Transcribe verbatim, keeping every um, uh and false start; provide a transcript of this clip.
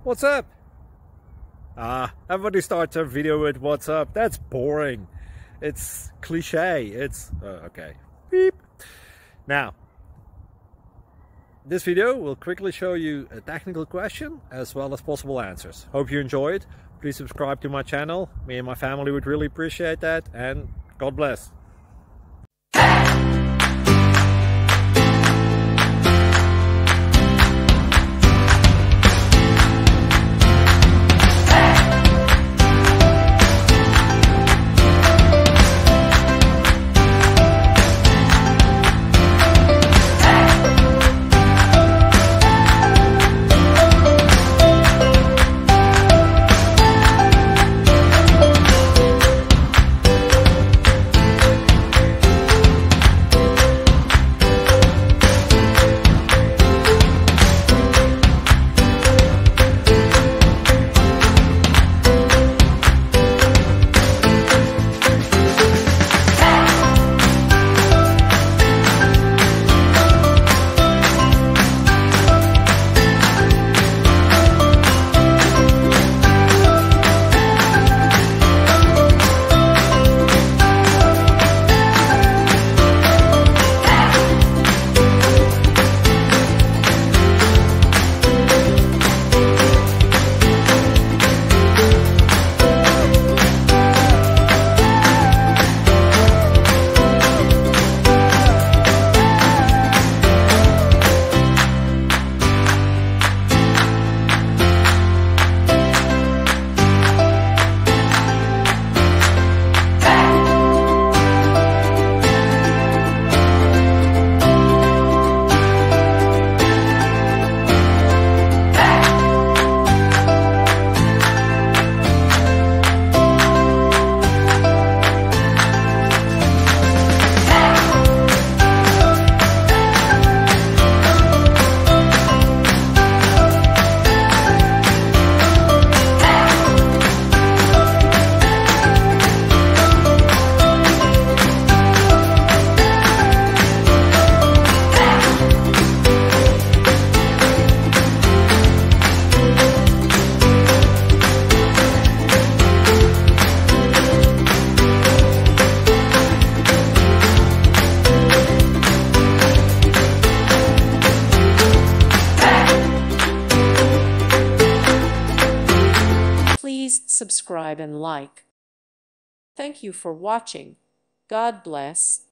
What's up? Ah, everybody starts their video with what's up. That's boring. It's cliche. It's uh, okay. Beep. Now, this video will quickly show you a technical question as well as possible answers. Hope you enjoy it. Please subscribe to my channel. Me and my family would really appreciate that, and God bless. Please subscribe and like. Thank you for watching. God bless.